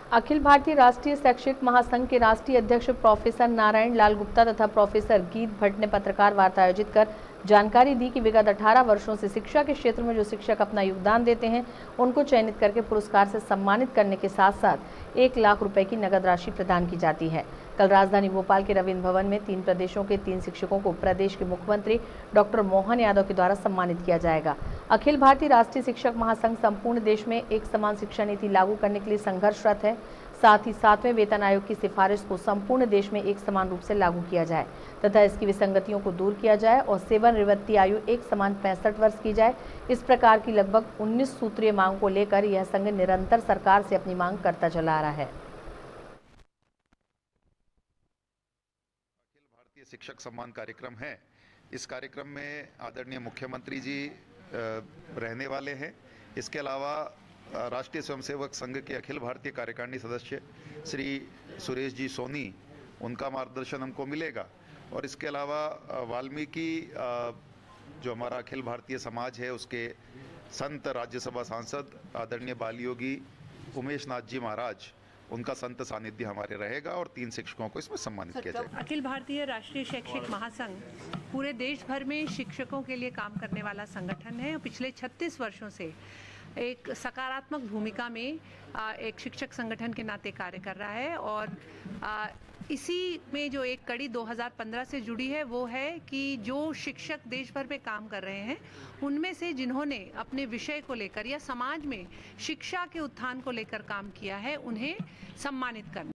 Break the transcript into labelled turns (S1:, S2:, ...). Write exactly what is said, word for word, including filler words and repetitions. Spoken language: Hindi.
S1: अखिल भारतीय राष्ट्रीय शैक्षिक महासंघ के राष्ट्रीय अध्यक्ष प्रोफेसर नारायण लाल गुप्ता तथा प्रोफेसर गीत भट्ट ने पत्रकार वार्ता आयोजित कर जानकारी दी कि विगत अठारह वर्षों से शिक्षा के क्षेत्र में जो शिक्षक अपना योगदान देते हैं उनको चयनित करके पुरस्कार से सम्मानित करने के साथ साथ एक लाख रुपए की नगद राशि प्रदान की जाती है। कल राजधानी भोपाल के रविंद्र भवन में तीन प्रदेशों के तीन शिक्षकों को प्रदेश के मुख्यमंत्री डॉक्टर मोहन यादव के द्वारा सम्मानित किया जाएगा। अखिल भारतीय राष्ट्रीय शिक्षक महासंघ संपूर्ण देश में एक समान शिक्षा नीति लागू करने के लिए संघर्षरत है। साथ ही सातवें वेतन आयोग की सिफारिश को संपूर्ण देश में एक समान रूप से लागू किया जाए तथा इसकी विसंगतियों को दूर किया जाए और सेवानिवृत्ति आयु एक समान पैंसठ वर्ष की जाए। इस प्रकार की लगभग उन्नीस सूत्रीय मांग को लेकर यह संघ निरंतर सरकार से अपनी मांग करता चला आ रहा है।
S2: अखिल भारतीय शिक्षक सम्मान कार्यक्रम है। इस कार्यक्रम में आदरणीय मुख्यमंत्री जी रहने वाले हैं। इसके अलावा राष्ट्रीय स्वयंसेवक संघ के अखिल भारतीय कार्यकारिणी सदस्य श्री सुरेश जी सोनी, उनका मार्गदर्शन हमको मिलेगा। और इसके अलावा वाल्मीकि जो हमारा अखिल भारतीय समाज है उसके संत राज्यसभा सांसद आदरणीय बाल योगी उमेश नाथ जी महाराज, उनका संत सानिध्य हमारे रहेगा और तीन शिक्षकों को इसमें सम्मानित किया जाएगा।
S3: अखिल भारतीय राष्ट्रीय शैक्षिक महासंघ पूरे देश भर में शिक्षकों के लिए काम करने वाला संगठन है। पिछले छत्तीस वर्षों से एक सकारात्मक भूमिका में एक शिक्षक संगठन के नाते कार्य कर रहा है और इसी में जो एक कड़ी दो हज़ार पंद्रह से जुड़ी है वो है कि जो शिक्षक देश भर में काम कर रहे हैं उनमें से जिन्होंने अपने विषय को लेकर या समाज में शिक्षा के उत्थान को लेकर काम किया है उन्हें सम्मानित करना।